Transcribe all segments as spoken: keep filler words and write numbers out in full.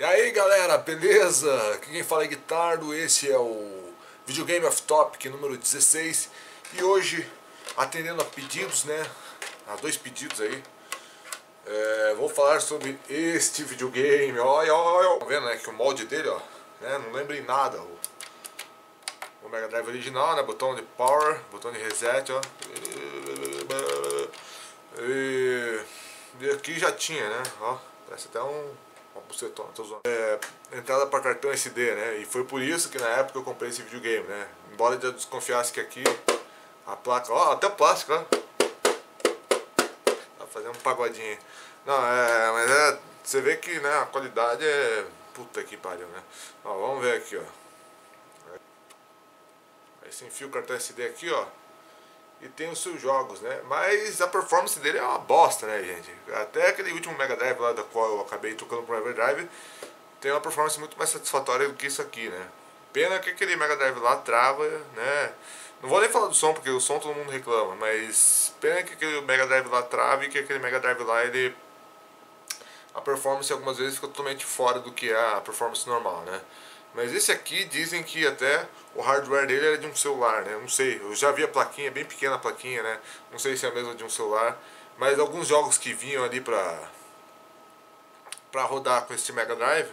E aí galera, beleza? Aqui quem fala é Guitardo, esse é o Videogame Off Topic número dezesseis. E hoje, atendendo a pedidos, né, a dois pedidos aí, é, vou falar sobre este videogame. Olha, olha, olha. Tá vendo, né, que o molde dele, ó, né, não lembra em nada o, o Mega Drive original, né, botão de power, botão de reset, ó. E, e aqui já tinha, né, ó, parece até um... uma bucetona, tô zoando. É, entrada para cartão S D, né? E foi por isso que na época eu comprei esse videogame, né? Embora eu desconfiasse que aqui a placa, ó, até o plástico, ó. Tá fazendo um pagodinho. Não, é, mas é, você vê que, né, a qualidade é, puta que pariu, né? Ó, vamos ver aqui, ó. Aí você enfia o cartão S D aqui, ó. E tem os seus jogos, né? Mas a performance dele é uma bosta, né, gente? Até aquele último Mega Drive lá, da qual eu acabei tocando pro Mega Drive, tem uma performance muito mais satisfatória do que isso aqui, né? Pena que aquele Mega Drive lá trava, né? Não vou nem falar do som, porque o som todo mundo reclama, mas pena que aquele Mega Drive lá trava e que aquele Mega Drive lá, ele... a performance algumas vezes fica totalmente fora do que é a performance normal, né? Mas esse aqui dizem que até o hardware dele era de um celular, né? Não sei, eu já vi a plaquinha, bem pequena a plaquinha, né? Não sei se é a mesma de um celular. Mas alguns jogos que vinham ali pra, pra rodar com esse Mega Drive,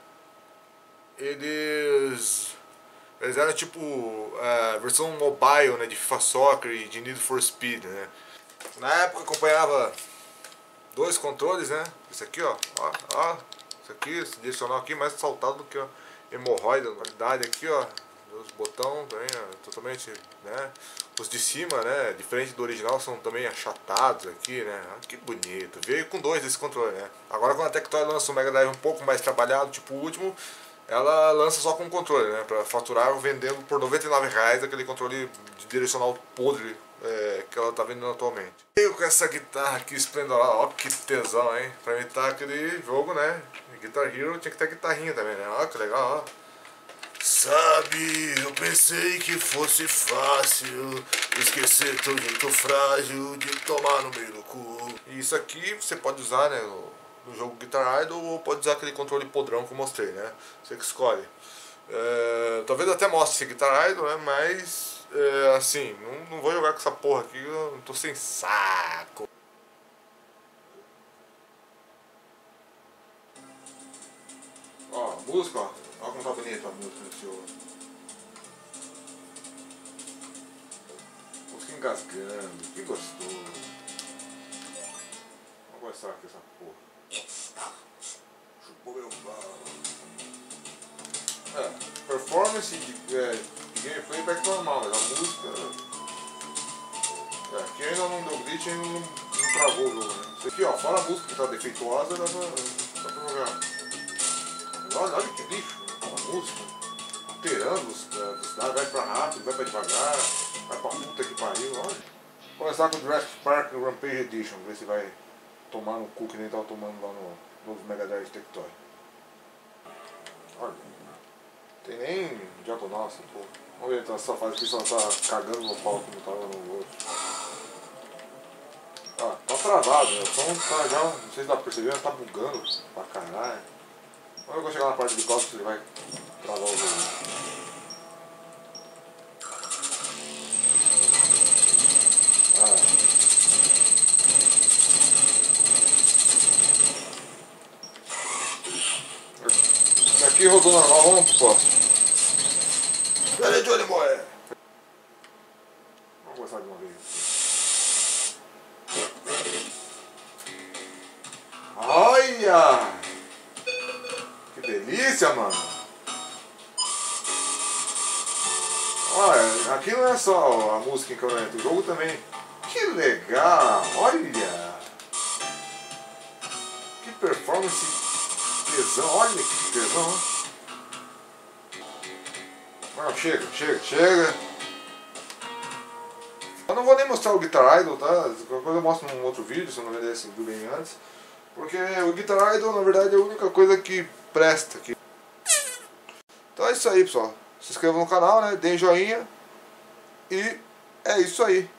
eles, eles eram tipo a versão mobile, né? De FIFA Soccer e de Need for Speed, né? Na época eu acompanhava dois controles, né? Esse aqui, ó, ó, ó. Esse aqui, esse direcional aqui, mais saltado do que o hemorroida, qualidade aqui, ó, os botões também, ó, totalmente, né, os de cima, né, diferente do original, são também achatados aqui, né, ah, que bonito, veio com dois desse controle, né. Agora quando a Tectoy lança um Mega Drive um pouco mais trabalhado, tipo o último, ela lança só com o controle, né, pra faturar vendendo por noventa e nove reais aquele controle de direcional podre, é, que ela tá vendendo atualmente. E com essa guitarra aqui esplendorosa, ó que tesão, hein, pra imitar aquele jogo, né. Guitar Hero tinha que ter guitarrinha também, né? Olha que legal, ó. Sabe, eu pensei que fosse fácil esquecer teu jeito frágil de tomar no meio do cu. E isso aqui você pode usar, né, no, no jogo Guitar Idol, ou pode usar aquele controle podrão que eu mostrei, né? Você que escolhe. É, talvez eu até mostre esse Guitar Idol, né? Mas, é, assim, não, não vou jogar com essa porra aqui, eu não tô sem saco. Ó, música, ó. Olha como tá bonita a música nesse jogo. Música engasgando, que gostoso. Vamos começar aqui essa porra. Chupou meu pau. É, performance de, é, de gameplay vai que normal, mas a música. É, aqui ainda não deu glitch, ainda não, não travou o jogo, né? Isso aqui, ó, fora a música que tá defeituosa, dá pra, dá pra jogar. Olha, olha que lixo, a música, alterando os velocidades, vai pra rápido, vai pra devagar, vai pra puta que pariu, olha. Vou começar com o Jurassic Park Rampage Edition, ver se vai tomar no cu que nem tava tomando lá no novo Mega Drive Tectoy. Olha, não tem nem diagonal essa porra. Vamos ver então essa fase aqui, se ela tá cagando no pau como tava no outro. Ah, tá travado, né? O som tá já, não sei se dá pra perceber, mas tá bugando pra caralho. Quando eu vou chegar na parte de costas, ele vai travar o jogo. Ah. Esse aqui rodou normal, vamos pro próximo. Peraí, Johnny Boy! Vamos começar de uma vez. Olha! Que delícia, mano! Olha, aqui não é só a música em câmera lenta, o jogo também. Que legal! Olha! Que performance tesão! Olha que tesão! Não, chega, chega, chega! Eu não vou nem mostrar o Guitar Idol, tá? Qualquer coisa eu mostro num outro vídeo, se eu não vender esse do bem antes. Porque o Guitar Idol, na verdade, é a única coisa que presta aqui. Então é isso aí, pessoal. Se inscreva no canal, né? Deem joinha. E é isso aí.